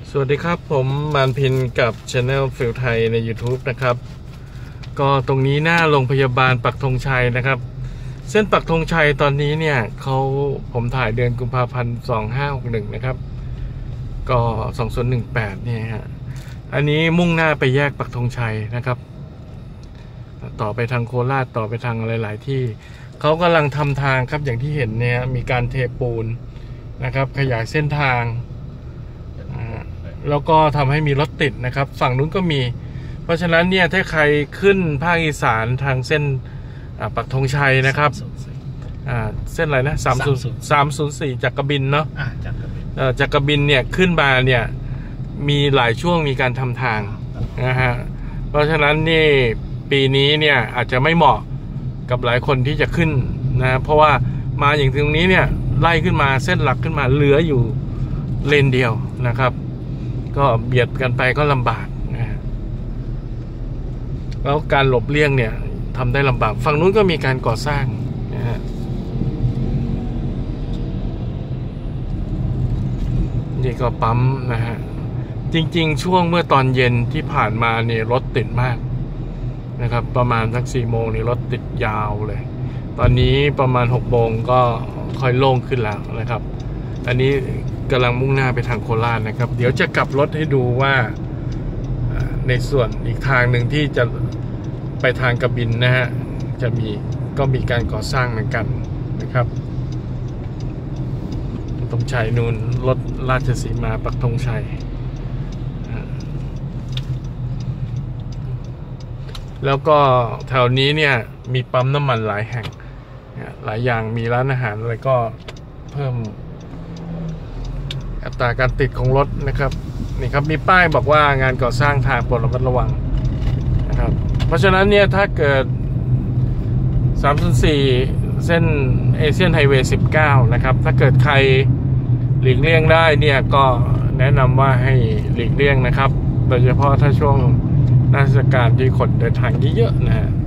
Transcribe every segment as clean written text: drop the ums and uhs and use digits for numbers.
สวัสดีครับผมมานพินกับ Channel ฟิลไทยใน YouTube นะครับก็ตรงนี้หน้าโรงพยาบาลปักธงชัยนะครับเส้นปักธงชัยตอนนี้เนี่ยผมถ่ายเดือนกุมภาพันธ์2561นะครับก็2018เนี่ยฮะอันนี้มุ่งหน้าไปแยกปักธงชัยนะครับต่อไปทางโคราชต่อไปทางหลายๆที่เขากำลังทำทางครับอย่างที่เห็นเนี่ยมีการเทปูนนะครับขยายเส้นทางแล้วก็ทำให้มีรถติดนะครับฝั่งนู้นก็มีเพราะฉะนั้นเนี่ยถ้าใครขึ้นภาคอีสานทางเส้นปักธงชัยนะครับเส้นอะไรนะ304จากกระบินเนาะจากกระบินเนี่ยขึ้นมาเนี่ยมีหลายช่วงมีการทำทางนะฮะเพราะฉะนั้นนี่ปีนี้เนี่ยอาจจะไม่เหมาะกับหลายคนที่จะขึ้นนะเพราะว่ามาอย่างตรงนี้เนี่ยไล่ขึ้นมาเส้นหลักขึ้นมาเหลืออยู่เลนเดียวนะครับก็เบียดกันไปก็ลำบากนะแล้วการหลบเลี่ยงเนี่ยทำได้ลำบากฝั่งนู้นก็มีการก่อสร้างนะฮะนี่ก็ปั๊มนะฮะจริงๆช่วงเมื่อตอนเย็นที่ผ่านมาเนี่ยรถติดมากนะครับประมาณสัก4 โมงนี่รถติดยาวเลยตอนนี้ประมาณ6 โมงก็ค่อยโล่งขึ้นแล้วนะครับอันนี้กำลังมุ่งหน้าไปทางโคราชนะครับเดี๋ยวจะกลับรถให้ดูว่าในส่วนอีกทางหนึ่งที่จะไปทางกระบินนะฮะก็มีการก่อสร้างเหมือนกันนะครับตรงชัยนูนรถราชสีมาปักธงชัยแล้วก็แถวนี้เนี่ยมีปั๊มน้ำมันหลายแห่งหลายอย่างมีร้านอาหารอะไรก็เพิ่มอัตราการติดของรถนะครับนี่ครับมีป้ายบอกว่างานก่อสร้างทางโปรดระมัดระวังนะครับเพราะฉะนั้นเนี่ยถ้าเกิด304เส้นเอเชียนไฮเวย์19นะครับถ้าเกิดใครหลีกเลี่ยงได้เนี่ยก็แนะนำว่าให้หลีกเลี่ยงนะครับโดยเฉพาะถ้าช่วงราชการที่คนเดินทางเยอะๆนะฮะ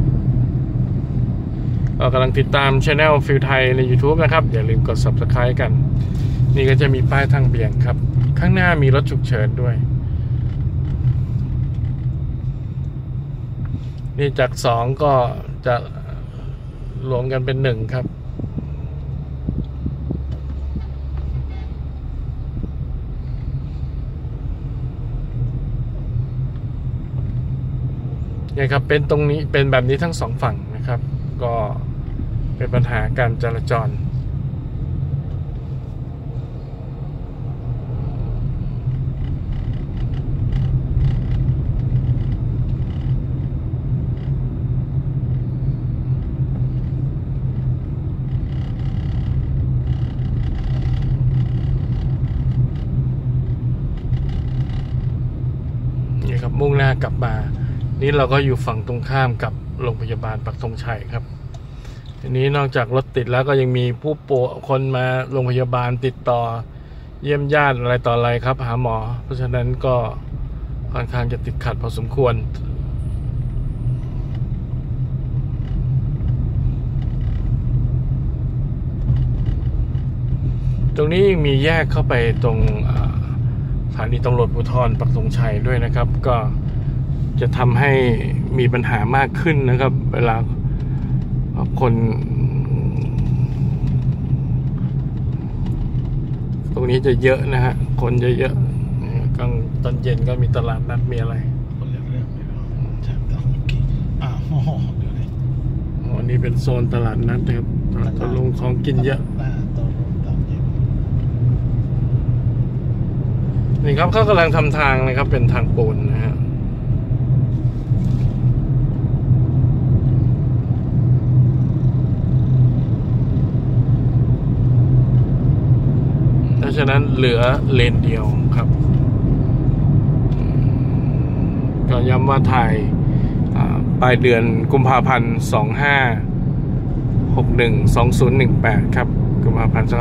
ก็กำลังติดตาม Channel ฟิลไทยใน YouTube นะครับอย่าลืมกด Subscribe กันนี่ก็จะมีป้ายทางเบี่ยงครับข้างหน้ามีรถฉุกเฉินด้วยนี่จาก2ก็จะรวมกันเป็น1ครับนี่ครับเป็นตรงนี้เป็นแบบนี้ทั้ง2ฝั่งนะครับก็เป็นปัญหาการจราจรมุ่งหน้ากลับมานี่เราก็อยู่ฝั่งตรงข้ามกับโรงพยาบาลปักธงชัยครับทีนี้นอกจากรถติดแล้วก็ยังมีผู้ป่วยคนมาโรงพยาบาลติดต่อเยี่ยมญาติอะไรต่ออะไรครับหาหมอเพราะฉะนั้นก็ค่อนข้างจะติดขัดพอสมควรตรงนี้มีแยกเข้าไปตรงสถานีตำรวจภูธรปักธงชัยด้วยนะครับก็จะทำให้มีปัญหามากขึ้นนะครับเวลาคนตรงนี้จะเยอะนะฮะคนเยอะๆกลางตอนเย็นก็มีตลาดนัดมีอะไรคนเรื่องนี่เป็นโซนตลาดนัดนะครับตลงของกินเยอะนี่ครับเขากำลังทำทางนะครับเป็นทางปูนนะฮะเพราะฉะนั้นเหลือเลนเดียวครับก็ย้ำว่าถ่ายปลายเดือนกุมภาพันธ์2018ครับกุมภาพันธ์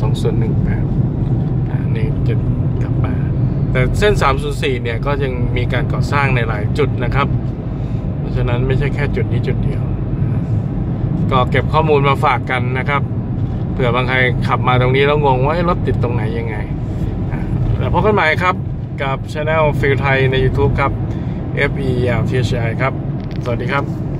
2018นี่จะกลับมาแต่เส้น304เนี่ยก็ยังมีการก่อสร้างในหลายจุดนะครับเพราะฉะนั้นไม่ใช่แค่จุดนี้จุดเดียวก็เก็บข้อมูลมาฝากกันนะครับเผื่อบางใครขับมาตรงนี้แล้วงงว่ารถติดตรงไหนยังไงแล้วพบกันใหม่ครับกับ Channel ฟิลไทยใน YouTube ครับ FELTHI ครับสวัสดีครับ